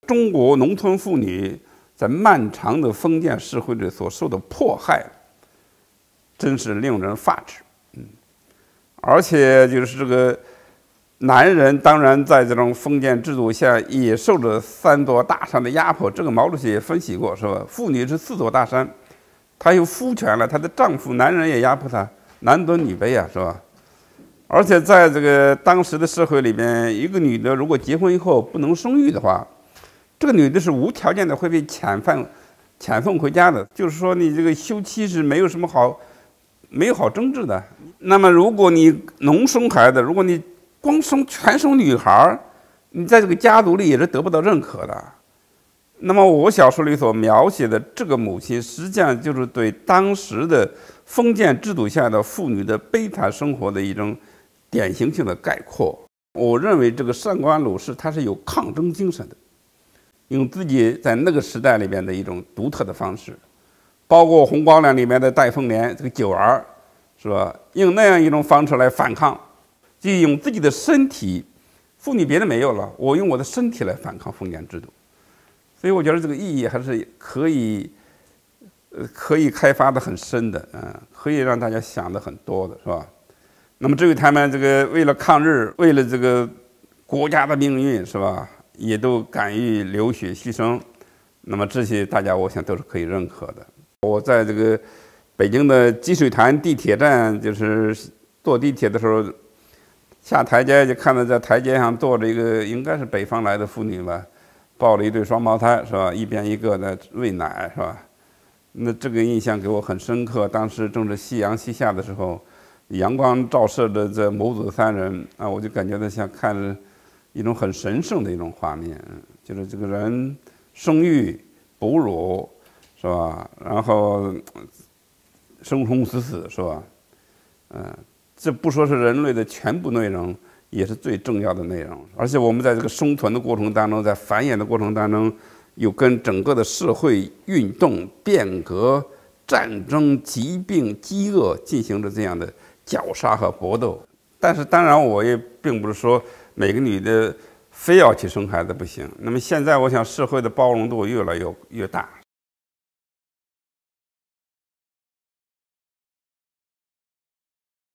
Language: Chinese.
中国农村妇女在漫长的封建社会里所受的迫害，真是令人发指。而且就是这个男人，当然在这种封建制度下也受着3座大山的压迫。这个毛主席也分析过，是吧？妇女是4座大山，她有夫权了，她的丈夫男人也压迫她，男尊女卑啊，是吧？而且在这个当时的社会里边，一个女的如果结婚以后不能生育的话，这个女的是无条件的会被遣送回家的。就是说，你这个休妻是没有好争执的。那么，如果你农生孩子，如果你全生女孩，你在这个家族里也是得不到认可的。那么，我小说里所描写的这个母亲，实际上就是对当时的封建制度下的妇女的悲惨生活的一种典型性的概括。我认为这个上官鲁氏她是有抗争精神的，用自己在那个时代里边的一种独特的方式，包括《红光粱》里面的戴凤莲这个九儿，是吧？用那样一种方式来反抗，就用自己的身体，妇女别的没有了，我用我的身体来反抗封建制度。所以我觉得这个意义还是可以开发的很深的，可以让大家想的很多的，是吧？那么至于他们这个为了抗日，为了这个国家的命运，是吧？也都敢于流血牺牲，那么这些大家我想都是可以认可的。我在这个北京的积水潭地铁站，就是坐地铁的时候，下台阶就看到在台阶上坐着一个应该是北方来的妇女吧，抱了一对双胞胎，是吧？一边一个在喂奶，是吧？那这个印象给我很深刻。当时正是夕阳西下的时候，阳光照射着这母子3人啊，我就感觉到像看着一种很神圣的一种画面，就是这个人生育、哺乳，是吧？然后生生死死，是吧？这不说是人类的全部内容，也是最重要的内容。而且我们在这个生存的过程当中，在繁衍的过程当中，又跟整个的社会运动、变革、战争、疾病、饥饿进行着这样的绞杀和搏斗。但是当然，我也并不是说每个女的非要去生孩子不行。那么现在，我想社会的包容度越来越大，